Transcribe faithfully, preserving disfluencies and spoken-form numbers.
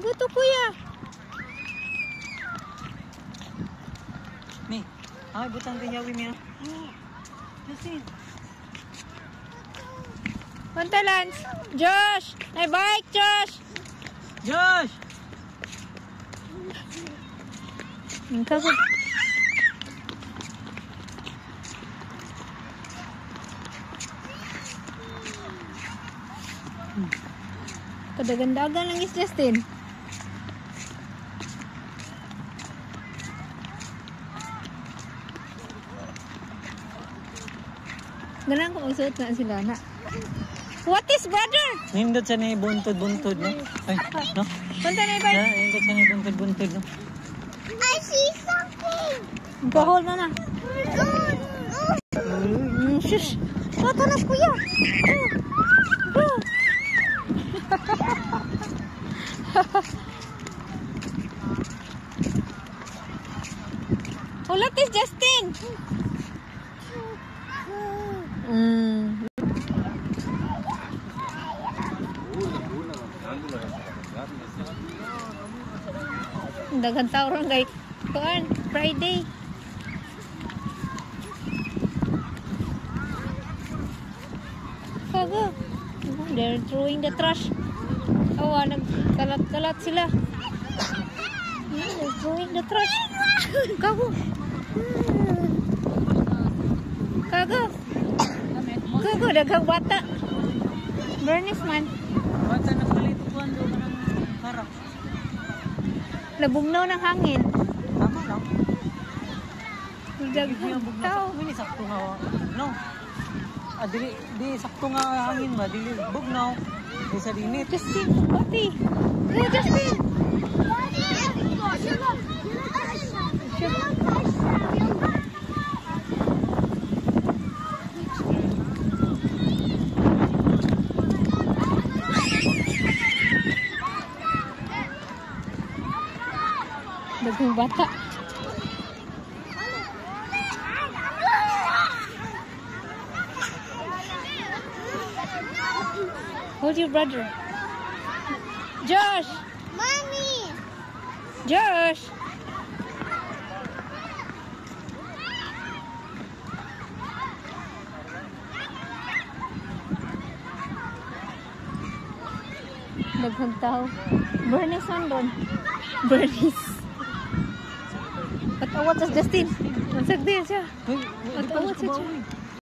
Kago to kuya. Mi, ay butang tinyawi mi. Justin. Punta Lance. Josh! May bike, Josh! Josh! Ang kago. Kadagandagan lang is Justin. Ganang kung magsuot na sila na. What is brother? Nindot sa ni buntod-buntod, no? Ay, no? Punta na ibay. Yeah, nindot sa ni buntod-buntod, no? I see something. Hold na na. Go, go. Mm, shush. Bata na kuya. Go. Ulat is Justin. Mm. Dagan tao ron kay kuan Friday. Kago. They're throwing the trash. Oh, nagkalat-kalat sila. They're throwing the trash. Kago. Kago. Kago, dagang bata. Bernice man. Bata na palituan doon ng karak. Labugnaw ng hangin. Tama lang. Dagang tao. Ini sakto nga, no? Ah, dili, di sakto nga hangin ba? Dili, bugnaw. Di sa dinit. Justin, pati. Hey, Justin. Dagang bata. Hold your brother. Josh! Mommy. Josh! Daghang tao. Bernice on doon. Bernice. Patawat sa Justin. Mansag din siya. Uy, Patawat sa siya.